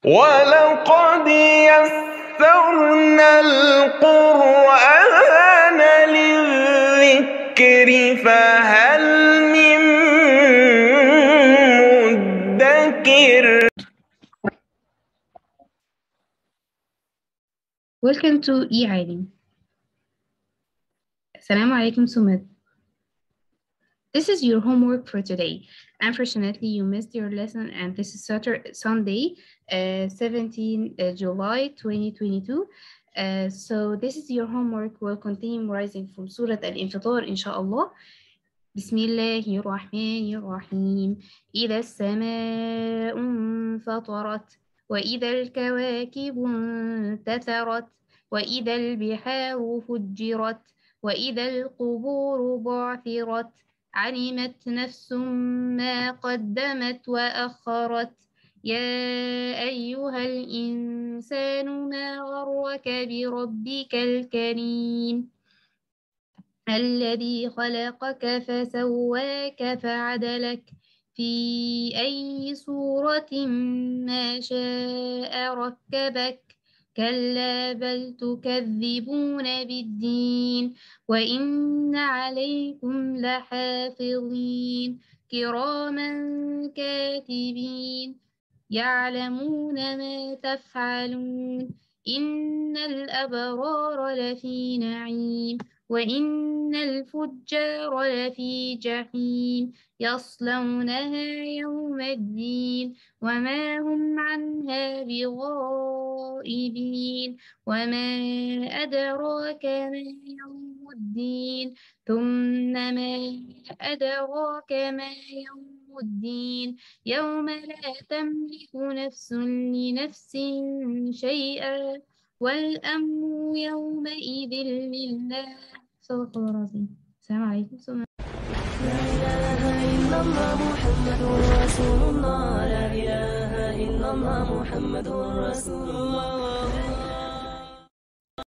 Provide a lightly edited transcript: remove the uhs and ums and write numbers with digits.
ولقد يسرنا القرآن للذكر فهل من مدكر. Welcome to e-Hiding. Assalamu alaikum Sumit. This is your homework for today. Unfortunately, you missed your lesson, and this is Sunday, 17 July 2022. So this is your homework. We'll continue memorizing from Surah Al-Infitar, inshallah. Bismillahirrahmanirrahim. إذا السماء انفطرت وإذا الكواكب انتثرت وإذا البحار فجرت وإذا القبور بعثرت علمت نفس ما قدمت وأخرت يا أيها الإنسان ما غرك بربك الكريم الذي خلقك فسواك فعدلك في أي صورة ما شاء ركبك كلا بل تكذبون بالدين وإن عليكم لحافظين كراما كاتبين يعلمون ما تفعلون إن الأبرار لفي نعيم وإن الفجار لفي جحيم يصلونها يوم الدين وما هم عنها بغائبين وما أدراك ما يوم الدين ثم ما أدراك ما يوم الدين يوم لا تملك نفس لنفس شيئا والأمر يومئذ لله. صدق الله العظيم. السلام عليكم. لا إله إلا الله محمد رسول الله. لا إله إلا الله محمد رسول الله.